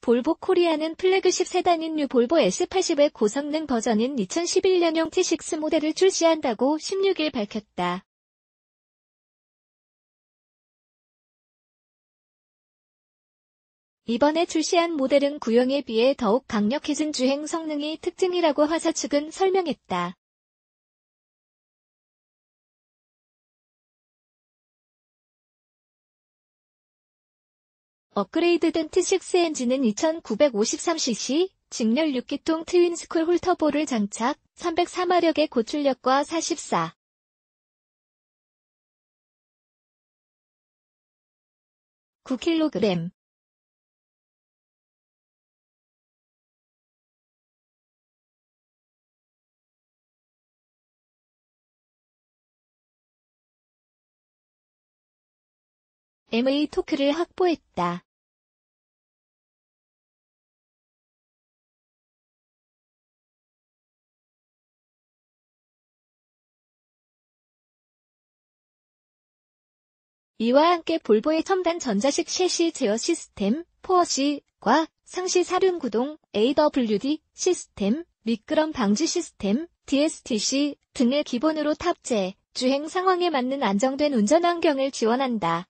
볼보 코리아는 플래그십 세단인 뉴 볼보 S80의 고성능 버전인 2011년형 T6 모델을 출시한다고 16일 밝혔다. 이번에 출시한 모델은 구형에 비해 더욱 강력해진 주행 성능이 특징이라고 화사 측은 설명했다. 업그레이드된 T6 엔진은 2953cc, 직렬 6기통 트윈스쿨 홀터보를 장착, 304마력의 고출력과 44. 9kg. MA 토크를 확보했다. 이와 함께 볼보의 첨단 전자식 셰시 제어 시스템, 포어시과 상시 사륜구동, AWD 시스템, 미끄럼 방지 시스템, DSTC 등을 기본으로 탑재, 주행 상황에 맞는 안정된 운전 환경을 지원한다.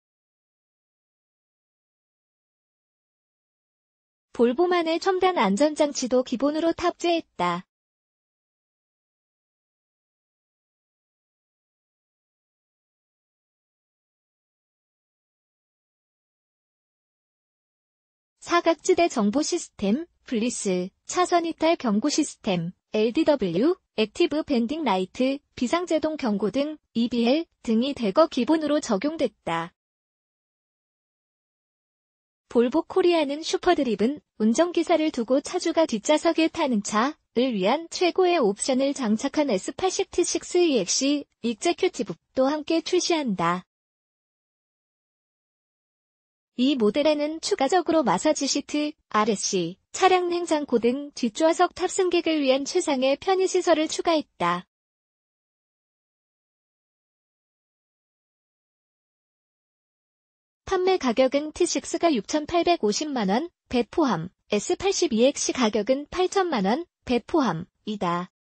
볼보만의 첨단 안전장치도 기본으로 탑재했다. 사각지대 정보 시스템, 블리스, 차선 이탈 경고 시스템, LDW, 액티브 밴딩 라이트, 비상제동 경고 등 EBL 등이 대거 기본으로 적용됐다. 볼보 코리아는 슈퍼드립은 운전기사를 두고 차주가 뒷좌석에 타는 차를 위한 최고의 옵션을 장착한 S80 T6 EX 익제큐티브도 함께 출시한다. 이 모델에는 추가적으로 마사지 시트, RSC, 차량 냉장고 등 뒷좌석 탑승객을 위한 최상의 편의시설을 추가했다. 판매 가격은 T6가 6,850만원, 배 포함, S80 EX 가격은 8천만원, 배 포함이다.